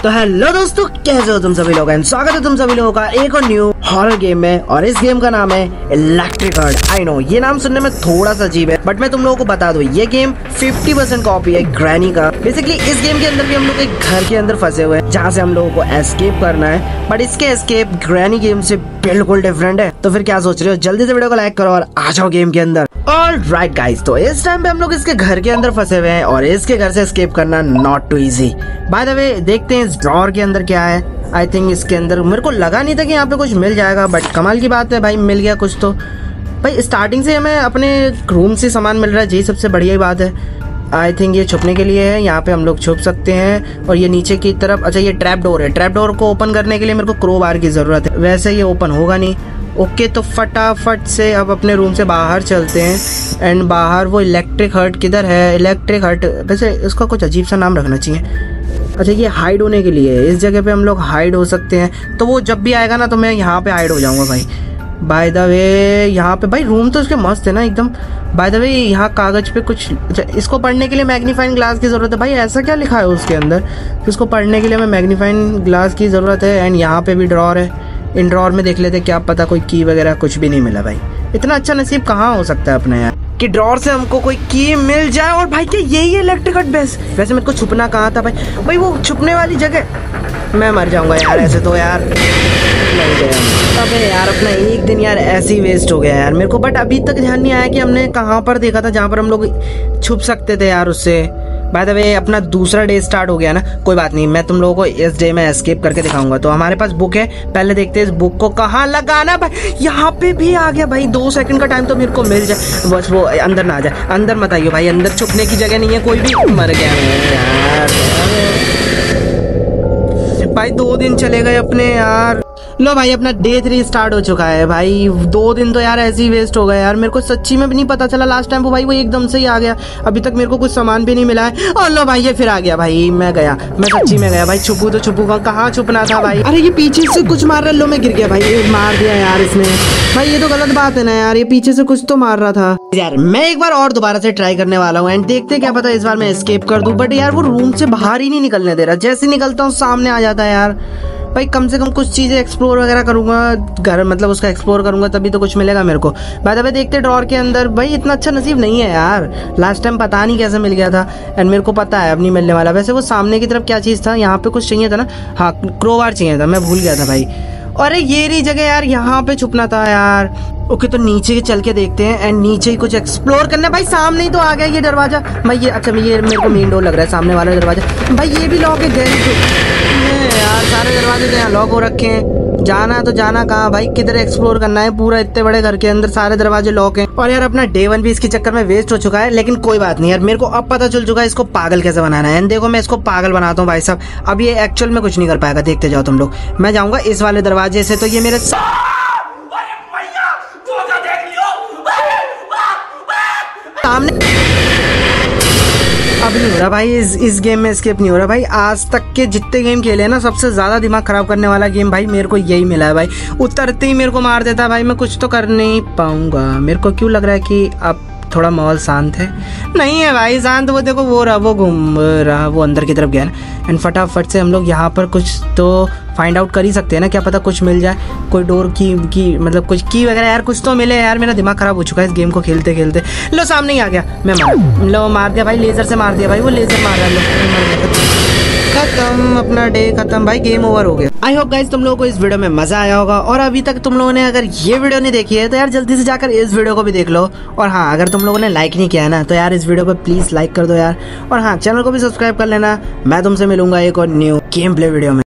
तो हेलो दोस्तों, कैसे हो तुम सभी लोग। स्वागत है तुम सभी लोगों का एक और न्यू हॉरर गेम में, और इस गेम का नाम है इलेक्ट्रिक हर्ट। आई नो ये नाम सुनने में थोड़ा सा अजीब है, बट मैं तुम लोगों को बता दूं ये गेम 50% कॉपी है ग्रैनी का। बेसिकली इस गेम के अंदर भी हम लोग एक घर के अंदर फंसे हुए हैं जहाँ से हम लोगों को एस्केप करना है, बट इसके एस्केप ग्रैनी गेम से बिल्कुल डिफरेंट है। तो फिर क्या सोच रहे हो, जल्दी से वीडियो को लाइक करो और आ जाओ गेम के अंदर। ऑलराइट गाइस, तो इस टाइम पे हम लोग इसके घर के अंदर फंसे हुए हैं और इसके घर से एस्केप करना not too easy. By the way देखते हैं इस ड्रॉर के अंदर क्या है। आई थिंक इसके अंदर मेरे को लगा नहीं था कि यहाँ पे कुछ मिल जाएगा, बट कमाल की बात है भाई, मिल गया कुछ। तो भाई स्टार्टिंग से हमें अपने रूम से सामान मिल रहा है, यही सबसे बढ़िया बात है। आई थिंक ये छुपने के लिए है, यहाँ पे हम लोग छुप सकते हैं। और ये नीचे की तरफ, अच्छा ये ट्रैप डोर है। ट्रैप डोर को ओपन करने के लिए मेरे को क्रोबार की जरूरत है, वैसे ये ओपन होगा नहीं। ओके, तो फटाफट से अब अपने रूम से बाहर चलते हैं। एंड बाहर वो इलेक्ट्रिक हर्ट किधर है? इलेक्ट्रिक हर्ट, वैसे इसका कुछ अजीब सा नाम रखना चाहिए। अच्छा ये हाइड होने के लिए, इस जगह पे हम लोग हाइड हो सकते हैं। तो वो जब भी आएगा ना तो मैं यहाँ पे हाइड हो जाऊँगा भाई। बाय द वे यहाँ पे भाई रूम तो उसके मस्त है ना एकदम। बाय द वे यहाँ कागज पे कुछ, अच्छा इसको पढ़ने के लिए मैग्नीफाइंग ग्लास की ज़रूरत है। भाई ऐसा क्या लिखा है उसके अंदर, इसको पढ़ने के लिए हमें मैग्नीफाइंग ग्लास की ज़रूरत है। एंड यहाँ पे भी ड्रॉर है, इन ड्रॉर में देख लेते क्या पता कोई की वगैरह कुछ भी नहीं मिला। भाई इतना अच्छा नसीब कहाँ हो सकता है अपना यार कि ड्रॉर से हमको कोई की मिल जाए। और भाई क्या यही है इलेक्ट्रिक हर्ट बेस? वैसे मेरे को छुपना कहाँ था भाई? भाई वो छुपने वाली जगह, मैं मर जाऊंगा यार ऐसे तो यार। नहीं गया अबे यार, अपना एक दिन यार ऐसे ही वेस्ट हो गया यार मेरे को। बट अभी तक ध्यान नहीं आया कि हमने कहाँ पर देखा था जहाँ पर हम लोग छुप सकते थे यार उससे। बाय द वे अपना दूसरा डे स्टार्ट हो गया ना, कोई बात नहीं, मैं तुम लोगों को इस डे में एस्केप करके दिखाऊंगा। तो हमारे पास बुक है, पहले देखते हैं इस बुक को कहाँ लगाना। भाई यहाँ पे भी आ गया भाई, 2 सेकंड का टाइम तो मेरे को मिल जाए, बस वो अंदर ना आ जाए। अंदर मत आइयो भाई, अंदर छुपने की जगह नहीं है कोई भी। मर गया यार भाई, 2 दिन चले गए अपने यार। लो भाई अपना डे 3 स्टार्ट हो चुका है भाई। 2 दिन तो यार ऐसे ही वेस्ट हो गए यार, मेरे को सच्ची में भी नहीं पता चला लास्ट टाइम। वो भाई वो एकदम से ही आ गया, अभी तक मेरे को कुछ सामान भी नहीं मिला है। और लो भाई ये फिर आ गया भाई, मैं गया, मैं सच्ची में गया भाई। छुपू तो छुपूंगा, कहाँ छुपना था भाई? अरे ये पीछे से कुछ मार रहा, लो मैं गिर गया भाई, ये मार दिया यार इसने। भाई ये तो गलत बात है ना यार, ये पीछे से कुछ तो मार रहा था यार। मैं एक बार और दोबारा से ट्राई करने वाला हूँ एंड देखते क्या पता इस बार मैं एस्केप कर दूं। बट यार वो रूम से बाहर ही नहीं निकलने दे रहा, जैसे निकलता हूँ सामने आ जाता है यार। भाई कम से कम कुछ चीज़ें एक्सप्लोर वगैरह करूंगा, घर मतलब उसका एक्सप्लोर करूंगा तभी तो कुछ मिलेगा मेरे को। बाय द वे देखते ड्रॉर के अंदर, भाई इतना अच्छा नसीब नहीं है यार। लास्ट टाइम पता नहीं कैसे मिल गया था एंड मेरे को पता है अब नहीं मिलने वाला। वैसे वो सामने की तरफ क्या चीज़ था, यहाँ पे कुछ चाहिए था ना, हाँ क्रोबार चाहिए था, मैं भूल गया था भाई। अरे ये रही जगह यार, यहाँ पे छुपना था यार। ओके तो नीचे चल के देखते हैं एंड नीचे ही कुछ एक्सप्लोर करना है। भाई सामने ही तो आ गया ये दरवाजा भाई, ये अच्छा ये मेरे को मेन डोर लग रहा है, सामने वाला दरवाजा। भाई ये भी लॉक है यार, सारे दरवाजे तो यहाँ लॉक हो रखे हैं। जाना है तो जाना कहाँ भाई, किधर एक्सप्लोर करना है? पूरा इतने बड़े घर के अंदर सारे दरवाजे लॉक हैं। और यार अपना डे 1 भी इसके चक्कर में वेस्ट हो चुका है, लेकिन कोई बात नहीं यार, मेरे को अब पता चल चुका है इसको पागल कैसे बनाना है। देखो मैं इसको पागल बनाता हूँ भाई साहब, अब ये एक्चुअल में कुछ नहीं कर पाएगा, देखते जाओ तुम लोग। मैं जाऊंगा इस वाले दरवाजे से, तो ये मेरे सामने अब नहीं हो रहा भाई, इस गेम में एस्केप नहीं हो रहा भाई। आज तक के जितने गेम खेले हैं ना, सबसे ज्यादा दिमाग खराब करने वाला गेम भाई मेरे को यही मिला है भाई। उतरते ही मेरे को मार देता भाई, मैं कुछ तो कर नहीं पाऊंगा। मेरे को क्यों लग रहा है कि अब थोड़ा माहौल शांत है? नहीं है भाई शांत, वो देखो वो रहा, वो घूम रहा, वो अंदर की तरफ गया ना। एंड फटाफट से हम लोग यहाँ पर कुछ तो फाइंड आउट कर ही सकते हैं ना, क्या पता कुछ मिल जाए, कोई डोर की मतलब कुछ की वगैरह यार, कुछ तो मिले यार। मेरा दिमाग खराब हो चुका है इस गेम को खेलते खेलते। लो सामने ही आ गया, मैं मार दिया भाई, लेजर से मार दिया भाई, वो लेजर मार रहा है। खत्म, अपना डे खत्म भाई, गेम ओवर हो गया। आई होप गाइस तुम लोगों को इस वीडियो में मजा आया होगा, और अभी तक तुम लोगों ने अगर ये वीडियो नहीं देखी है तो यार जल्दी से जाकर इस वीडियो को भी देख लो। और हाँ अगर तुम लोगों ने लाइक नहीं किया है ना, तो यार इस वीडियो को प्लीज लाइक कर दो यार। और हाँ चैनल को भी सब्सक्राइब कर लेना। मैं तुमसे मिलूंगा एक और न्यू गेम प्ले वीडियो में।